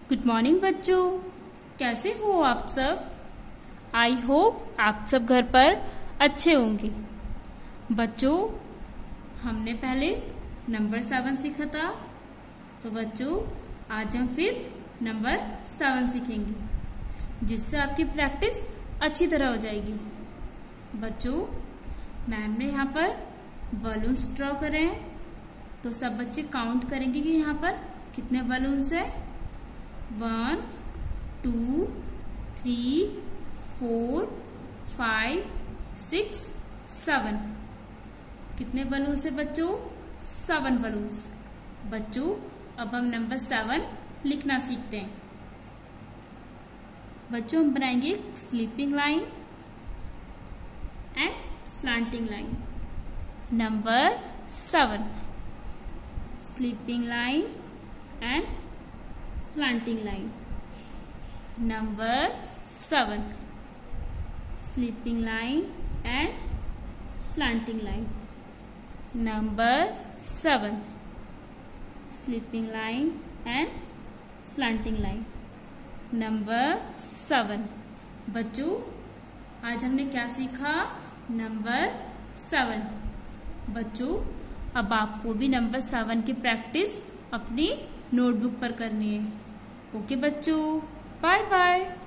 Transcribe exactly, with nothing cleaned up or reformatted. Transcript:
Good morning बच्चों, कैसे हो आप सब। आई होप आप सब घर पर अच्छे होंगे। बच्चों, हमने पहले नंबर सेवन सीखा था, तो बच्चों आज हम फिर नंबर सेवन सीखेंगे, जिससे आपकी प्रैक्टिस अच्छी तरह हो जाएगी। बच्चों, मैम ने यहाँ पर बलून्स ड्रॉ करे हैं, तो सब बच्चे काउंट करेंगे कि यहाँ पर कितने बलून्स है। One, two, three, four, five, six, seven. कितने बलून्स है बच्चों? Seven balloons. बच्चों, अब हम नंबर सेवन लिखना सीखते हैं। बच्चों, हम बनाएंगे sleeping line and slanting line. Number seven, sleeping line and slanting line. Number seven, sleeping line and slanting line. Number seven, sleeping line and slanting line. Number seven. बच्चों, आज हमने क्या सीखा? Number seven. बच्चों, अब आपको भी नंबर सेवन की प्रैक्टिस अपनी नोटबुक पर करनी है। ओके बच्चों, बाय बाय।